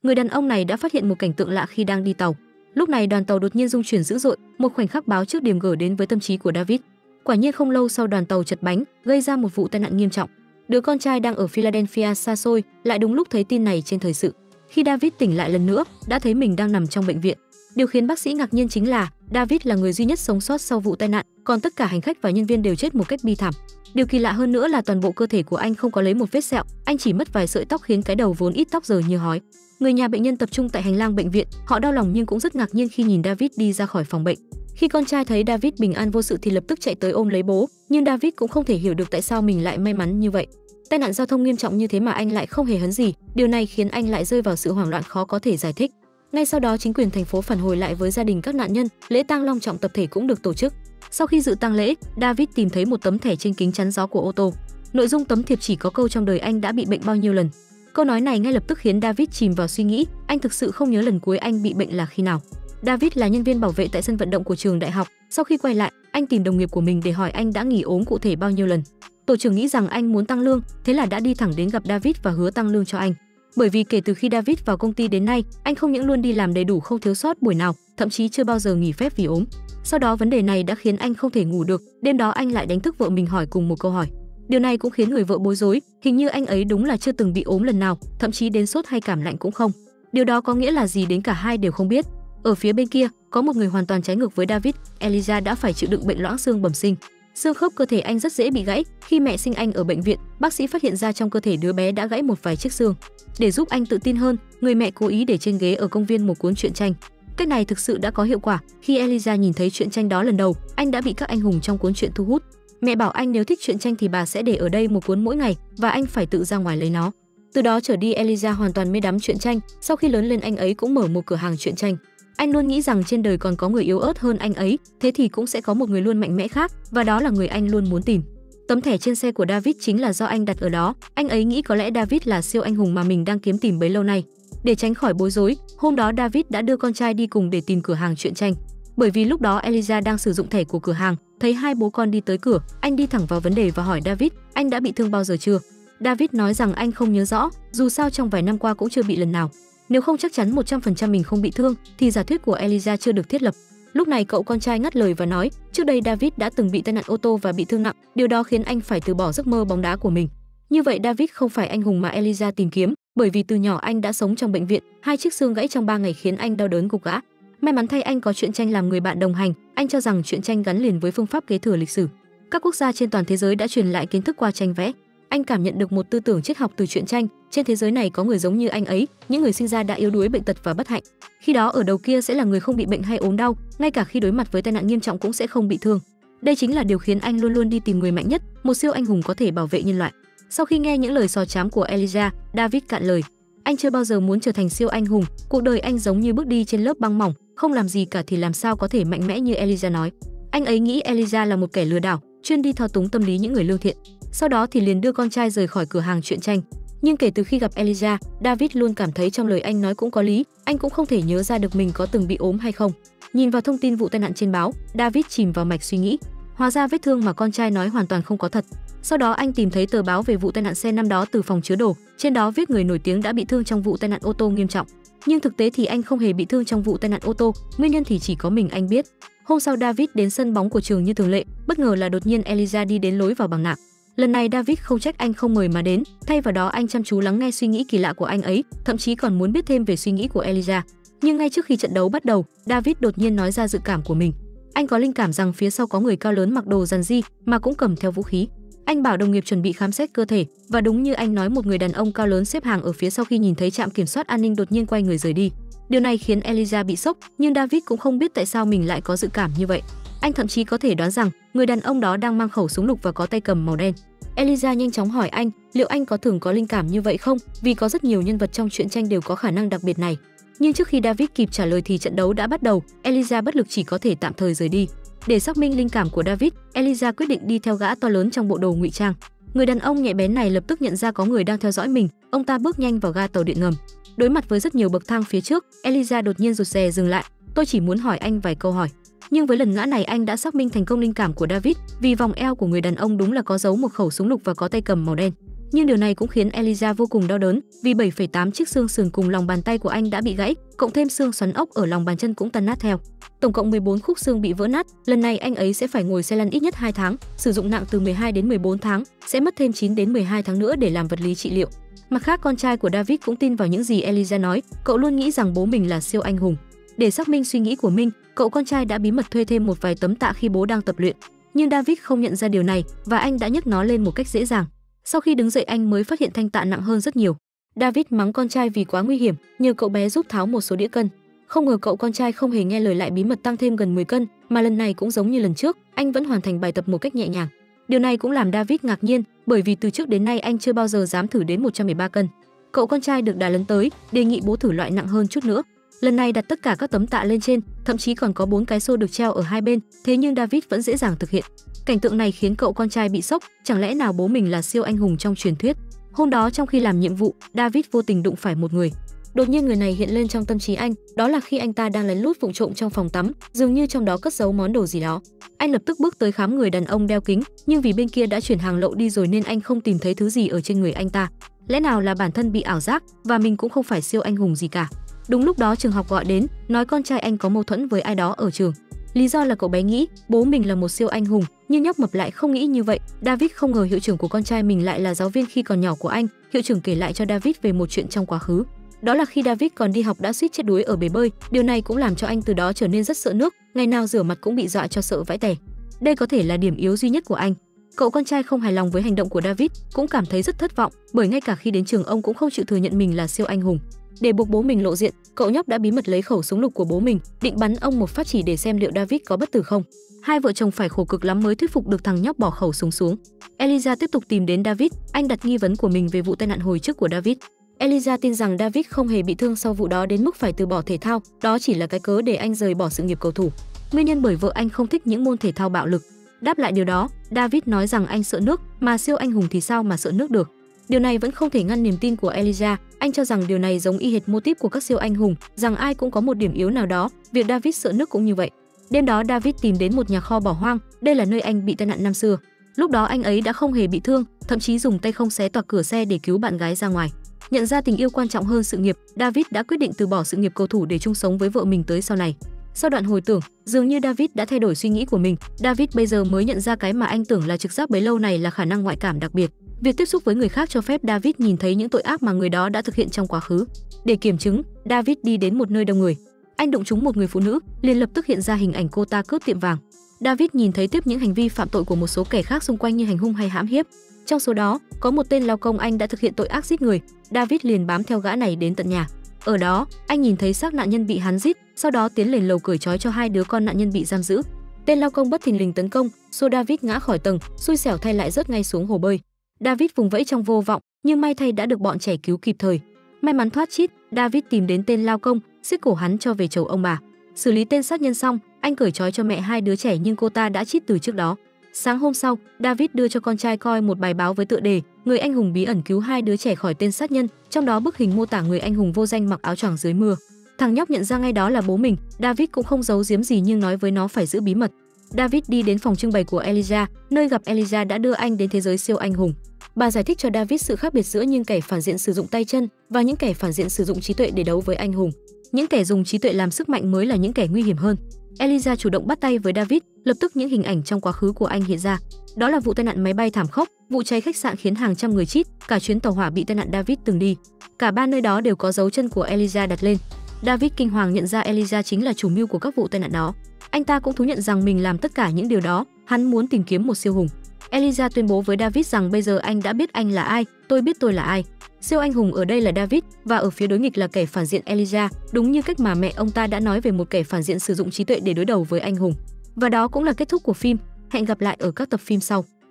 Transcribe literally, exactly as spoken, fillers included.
Người đàn ông này đã phát hiện một cảnh tượng lạ khi đang đi tàu. Lúc này đoàn tàu đột nhiên rung chuyển dữ dội, một khoảnh khắc báo trước điểm G đến với tâm trí của David. Quả nhiên không lâu sau đoàn tàu chật bánh, gây ra một vụ tai nạn nghiêm trọng. Đứa con trai đang ở Philadelphia xa xôi lại đúng lúc thấy tin này trên thời sự. Khi David tỉnh lại lần nữa, đã thấy mình đang nằm trong bệnh viện. Điều khiến bác sĩ ngạc nhiên chính là David là người duy nhất sống sót sau vụ tai nạn, còn tất cả hành khách và nhân viên đều chết một cách bi thảm. Điều kỳ lạ hơn nữa là toàn bộ cơ thể của anh không có lấy một vết sẹo, anh chỉ mất vài sợi tóc khiến cái đầu vốn ít tóc giờ như hói. Người nhà bệnh nhân tập trung tại hành lang bệnh viện, họ đau lòng nhưng cũng rất ngạc nhiên khi nhìn David đi ra khỏi phòng bệnh. Khi con trai thấy David bình an vô sự thì lập tức chạy tới ôm lấy bố, nhưng David cũng không thể hiểu được tại sao mình lại may mắn như vậy. Tai nạn giao thông nghiêm trọng như thế mà anh lại không hề hấn gì, điều này khiến anh lại rơi vào sự hoảng loạn khó có thể giải thích. Ngay sau đó chính quyền thành phố phản hồi lại với gia đình các nạn nhân, lễ tang long trọng tập thể cũng được tổ chức. Sau khi dự tang lễ, David tìm thấy một tấm thẻ trên kính chắn gió của ô tô. Nội dung tấm thiệp chỉ có câu trong đời anh đã bị bệnh bao nhiêu lần. Câu nói này ngay lập tức khiến David chìm vào suy nghĩ, anh thực sự không nhớ lần cuối anh bị bệnh là khi nào. David là nhân viên bảo vệ tại sân vận động của trường đại học. Sau khi quay lại, anh tìm đồng nghiệp của mình để hỏi anh đã nghỉ ốm cụ thể bao nhiêu lần. Tổ trưởng nghĩ rằng anh muốn tăng lương, thế là đã đi thẳng đến gặp David và hứa tăng lương cho anh. Bởi vì kể từ khi David vào công ty đến nay, anh không những luôn đi làm đầy đủ không thiếu sót buổi nào, thậm chí chưa bao giờ nghỉ phép vì ốm. Sau đó vấn đề này đã khiến anh không thể ngủ được, đêm đó anh lại đánh thức vợ mình hỏi cùng một câu hỏi. Điều này cũng khiến người vợ bối rối, hình như anh ấy đúng là chưa từng bị ốm lần nào, thậm chí đến sốt hay cảm lạnh cũng không. Điều đó có nghĩa là gì đến cả hai đều không biết. Ở phía bên kia, có một người hoàn toàn trái ngược với David, Eliza đã phải chịu đựng bệnh loãng xương bẩm sinh. Xương khớp cơ thể anh rất dễ bị gãy, khi mẹ sinh anh ở bệnh viện, bác sĩ phát hiện ra trong cơ thể đứa bé đã gãy một vài chiếc xương. Để giúp anh tự tin hơn, người mẹ cố ý để trên ghế ở công viên một cuốn truyện tranh. Cách này thực sự đã có hiệu quả, khi Eliza nhìn thấy truyện tranh đó lần đầu, anh đã bị các anh hùng trong cuốn truyện thu hút. Mẹ bảo anh nếu thích truyện tranh thì bà sẽ để ở đây một cuốn mỗi ngày và anh phải tự ra ngoài lấy nó. Từ đó trở đi Eliza hoàn toàn mê đắm truyện tranh, sau khi lớn lên anh ấy cũng mở một cửa hàng truyện tranh. Anh luôn nghĩ rằng trên đời còn có người yếu ớt hơn anh ấy, thế thì cũng sẽ có một người luôn mạnh mẽ khác, và đó là người anh luôn muốn tìm. Tấm thẻ trên xe của David chính là do anh đặt ở đó, anh ấy nghĩ có lẽ David là siêu anh hùng mà mình đang kiếm tìm bấy lâu nay. Để tránh khỏi bối rối, hôm đó David đã đưa con trai đi cùng để tìm cửa hàng truyện tranh. Bởi vì lúc đó Eliza đang sử dụng thẻ của cửa hàng, thấy hai bố con đi tới cửa, anh đi thẳng vào vấn đề và hỏi David, anh đã bị thương bao giờ chưa? David nói rằng anh không nhớ rõ, dù sao trong vài năm qua cũng chưa bị lần nào. Nếu không chắc chắn một trăm phần trăm mình không bị thương, thì giả thuyết của Eliza chưa được thiết lập. Lúc này cậu con trai ngắt lời và nói, trước đây David đã từng bị tai nạn ô tô và bị thương nặng, điều đó khiến anh phải từ bỏ giấc mơ bóng đá của mình. Như vậy David không phải anh hùng mà Eliza tìm kiếm, bởi vì từ nhỏ anh đã sống trong bệnh viện, hai chiếc xương gãy trong ba ngày khiến anh đau đớn gục ngã. May mắn thay anh có truyện tranh làm người bạn đồng hành, anh cho rằng truyện tranh gắn liền với phương pháp kế thừa lịch sử. Các quốc gia trên toàn thế giới đã truyền lại kiến thức qua tranh vẽ. Anh cảm nhận được một tư tưởng triết học từ truyện tranh, trên thế giới này có người giống như anh ấy, những người sinh ra đã yếu đuối bệnh tật và bất hạnh. Khi đó ở đầu kia sẽ là người không bị bệnh hay ốm đau, ngay cả khi đối mặt với tai nạn nghiêm trọng cũng sẽ không bị thương. Đây chính là điều khiến anh luôn luôn đi tìm người mạnh nhất, một siêu anh hùng có thể bảo vệ nhân loại. Sau khi nghe những lời sò chám của Eliza, David cạn lời. Anh chưa bao giờ muốn trở thành siêu anh hùng, cuộc đời anh giống như bước đi trên lớp băng mỏng, không làm gì cả thì làm sao có thể mạnh mẽ như Eliza nói. Anh ấy nghĩ Eliza là một kẻ lừa đảo, chuyên đi thao túng tâm lý những người lương thiện. Sau đó thì liền đưa con trai rời khỏi cửa hàng truyện tranh. Nhưng kể từ khi gặp Eliza, David luôn cảm thấy trong lời anh nói cũng có lý, anh cũng không thể nhớ ra được mình có từng bị ốm hay không. Nhìn vào thông tin vụ tai nạn trên báo, David chìm vào mạch suy nghĩ. Hóa ra vết thương mà con trai nói hoàn toàn không có thật. Sau đó anh tìm thấy tờ báo về vụ tai nạn xe năm đó từ phòng chứa đồ, trên đó viết người nổi tiếng đã bị thương trong vụ tai nạn ô tô nghiêm trọng. Nhưng thực tế thì anh không hề bị thương trong vụ tai nạn ô tô, nguyên nhân thì chỉ có mình anh biết. Hôm sau David đến sân bóng của trường như thường lệ, bất ngờ là đột nhiên Eliza đi đến lối vào bằng nạng. Lần này David không trách anh không mời mà đến, thay vào đó anh chăm chú lắng nghe suy nghĩ kỳ lạ của anh ấy, thậm chí còn muốn biết thêm về suy nghĩ của Eliza. Nhưng ngay trước khi trận đấu bắt đầu, David đột nhiên nói ra dự cảm của mình. Anh có linh cảm rằng phía sau có người cao lớn mặc đồ rằn ri mà cũng cầm theo vũ khí. Anh bảo đồng nghiệp chuẩn bị khám xét cơ thể, và đúng như anh nói, một người đàn ông cao lớn xếp hàng ở phía sau khi nhìn thấy trạm kiểm soát an ninh đột nhiên quay người rời đi. Điều này khiến Eliza bị sốc, nhưng David cũng không biết tại sao mình lại có dự cảm như vậy. Anh thậm chí có thể đoán rằng người đàn ông đó đang mang khẩu súng lục và có tay cầm màu đen. Eliza nhanh chóng hỏi anh, liệu anh có thường có linh cảm như vậy không? Vì có rất nhiều nhân vật trong truyện tranh đều có khả năng đặc biệt này. Nhưng trước khi David kịp trả lời thì trận đấu đã bắt đầu, Eliza bất lực chỉ có thể tạm thời rời đi. Để xác minh linh cảm của David, Eliza quyết định đi theo gã to lớn trong bộ đồ ngụy trang. Người đàn ông nhạy bén này lập tức nhận ra có người đang theo dõi mình, ông ta bước nhanh vào ga tàu điện ngầm. Đối mặt với rất nhiều bậc thang phía trước, Eliza đột nhiên rụt rè dừng lại. Tôi chỉ muốn hỏi anh vài câu hỏi. Nhưng với lần ngã này anh đã xác minh thành công linh cảm của David, vì vòng eo của người đàn ông đúng là có giấu một khẩu súng lục và có tay cầm màu đen. Nhưng điều này cũng khiến Elijah vô cùng đau đớn, vì bảy phẩy tám chiếc xương sườn cùng lòng bàn tay của anh đã bị gãy, cộng thêm xương xoắn ốc ở lòng bàn chân cũng tan nát theo. Tổng cộng mười bốn khúc xương bị vỡ nát, lần này anh ấy sẽ phải ngồi xe lăn ít nhất hai tháng, sử dụng nặng từ mười hai đến mười bốn tháng, sẽ mất thêm chín đến mười hai tháng nữa để làm vật lý trị liệu. Mặt khác, con trai của David cũng tin vào những gì Elijah nói, cậu luôn nghĩ rằng bố mình là siêu anh hùng. Để xác minh suy nghĩ của mình, cậu con trai đã bí mật thuê thêm một vài tấm tạ khi bố đang tập luyện. Nhưng David không nhận ra điều này và anh đã nhấc nó lên một cách dễ dàng. Sau khi đứng dậy anh mới phát hiện thanh tạ nặng hơn rất nhiều. David mắng con trai vì quá nguy hiểm, nhờ cậu bé giúp tháo một số đĩa cân. Không ngờ cậu con trai không hề nghe lời, lại bí mật tăng thêm gần mười cân, mà lần này cũng giống như lần trước, anh vẫn hoàn thành bài tập một cách nhẹ nhàng. Điều này cũng làm David ngạc nhiên, bởi vì từ trước đến nay anh chưa bao giờ dám thử đến một trăm mười ba cân. Cậu con trai được đà lấn tới, đề nghị bố thử loại nặng hơn chút nữa. Lần này đặt tất cả các tấm tạ lên trên, thậm chí còn có bốn cái xô được treo ở hai bên, thế nhưng David vẫn dễ dàng thực hiện. Cảnh tượng này khiến cậu con trai bị sốc, chẳng lẽ nào bố mình là siêu anh hùng trong truyền thuyết. Hôm đó trong khi làm nhiệm vụ, David vô tình đụng phải một người. Đột nhiên người này hiện lên trong tâm trí anh, đó là khi anh ta đang lén lút vụng trộm trong phòng tắm, dường như trong đó cất giấu món đồ gì đó. Anh lập tức bước tới khám người đàn ông đeo kính, nhưng vì bên kia đã chuyển hàng lậu đi rồi nên anh không tìm thấy thứ gì ở trên người anh ta. Lẽ nào là bản thân bị ảo giác và mình cũng không phải siêu anh hùng gì cả. Đúng lúc đó trường học gọi đến, nói con trai anh có mâu thuẫn với ai đó ở trường. Lý do là cậu bé nghĩ bố mình là một siêu anh hùng, nhưng nhóc mập lại không nghĩ như vậy. David không ngờ hiệu trưởng của con trai mình lại là giáo viên khi còn nhỏ của anh. Hiệu trưởng kể lại cho David về một chuyện trong quá khứ. Đó là khi David còn đi học đã suýt chết đuối ở bể bơi. Điều này cũng làm cho anh từ đó trở nên rất sợ nước, ngày nào rửa mặt cũng bị dọa cho sợ vãi tè. Đây có thể là điểm yếu duy nhất của anh. Cậu con trai không hài lòng với hành động của David, cũng cảm thấy rất thất vọng, bởi ngay cả khi đến trường ông cũng không chịu thừa nhận mình là siêu anh hùng. Để buộc bố mình lộ diện, cậu nhóc đã bí mật lấy khẩu súng lục của bố mình, định bắn ông một phát chỉ để xem liệu David có bất tử không. Hai vợ chồng phải khổ cực lắm mới thuyết phục được thằng nhóc bỏ khẩu súng xuống. Elijah tiếp tục tìm đến David, anh đặt nghi vấn của mình về vụ tai nạn hồi trước của David. Elijah tin rằng David không hề bị thương sau vụ đó đến mức phải từ bỏ thể thao, đó chỉ là cái cớ để anh rời bỏ sự nghiệp cầu thủ. Nguyên nhân bởi vợ anh không thích những môn thể thao bạo lực. Đáp lại điều đó, David nói rằng anh sợ nước, mà siêu anh hùng thì sao mà sợ nước được. Điều này vẫn không thể ngăn niềm tin của Elijah, anh cho rằng điều này giống y hệt mô típ của các siêu anh hùng, rằng ai cũng có một điểm yếu nào đó, việc David sợ nước cũng như vậy. Đêm đó David tìm đến một nhà kho bỏ hoang, đây là nơi anh bị tai nạn năm xưa. Lúc đó anh ấy đã không hề bị thương, thậm chí dùng tay không xé toạc cửa xe để cứu bạn gái ra ngoài. Nhận ra tình yêu quan trọng hơn sự nghiệp, David đã quyết định từ bỏ sự nghiệp cầu thủ để chung sống với vợ mình tới sau này. Sau đoạn hồi tưởng, dường như David đã thay đổi suy nghĩ của mình. David bây giờ mới nhận ra cái mà anh tưởng là trực giác bấy lâu này là khả năng ngoại cảm đặc biệt. Việc tiếp xúc với người khác cho phép David nhìn thấy những tội ác mà người đó đã thực hiện trong quá khứ. Để kiểm chứng, David đi đến một nơi đông người. Anh đụng trúng một người phụ nữ, liền lập tức hiện ra hình ảnh cô ta cướp tiệm vàng. David nhìn thấy tiếp những hành vi phạm tội của một số kẻ khác xung quanh như hành hung hay hãm hiếp. Trong số đó, có một tên lao công anh đã thực hiện tội ác giết người. David liền bám theo gã này đến tận nhà. Ở đó, anh nhìn thấy xác nạn nhân bị hắn giết, sau đó tiến lên lầu cởi trói cho hai đứa con nạn nhân bị giam giữ. Tên lao công bất thình lình tấn công, xô David ngã khỏi tầng, xui xẻo thay lại rớt ngay xuống hồ bơi. David vùng vẫy trong vô vọng, nhưng may thay đã được bọn trẻ cứu kịp thời. May mắn thoát chết, David tìm đến tên lao công, siết cổ hắn cho về chầu ông bà. Xử lý tên sát nhân xong, anh cởi trói cho mẹ hai đứa trẻ nhưng cô ta đã chết từ trước đó. Sáng hôm sau, David đưa cho con trai coi một bài báo với tựa đề Người anh hùng bí ẩn cứu hai đứa trẻ khỏi tên sát nhân, trong đó bức hình mô tả người anh hùng vô danh mặc áo choàng dưới mưa. Thằng nhóc nhận ra ngay đó là bố mình, David cũng không giấu giếm gì nhưng nói với nó phải giữ bí mật. David đi đến phòng trưng bày của Elijah, nơi gặp Elijah đã đưa anh đến thế giới siêu anh hùng. Bà giải thích cho David sự khác biệt giữa những kẻ phản diện sử dụng tay chân và những kẻ phản diện sử dụng trí tuệ để đấu với anh hùng. Những kẻ dùng trí tuệ làm sức mạnh mới là những kẻ nguy hiểm hơn. Elijah chủ động bắt tay với David, lập tức những hình ảnh trong quá khứ của anh hiện ra. Đó là vụ tai nạn máy bay thảm khốc, vụ cháy khách sạn khiến hàng trăm người chết, cả chuyến tàu hỏa bị tai nạn David từng đi. Cả ba nơi đó đều có dấu chân của Elijah đặt lên. David kinh hoàng nhận ra Elijah chính là chủ mưu của các vụ tai nạn đó. Anh ta cũng thú nhận rằng mình làm tất cả những điều đó, hắn muốn tìm kiếm một siêu hùng. Elijah tuyên bố với David rằng bây giờ anh đã biết anh là ai, tôi biết tôi là ai. Siêu anh hùng ở đây là David và ở phía đối nghịch là kẻ phản diện Elijah, đúng như cách mà mẹ ông ta đã nói về một kẻ phản diện sử dụng trí tuệ để đối đầu với anh hùng. Và đó cũng là kết thúc của phim. Hẹn gặp lại ở các tập phim sau.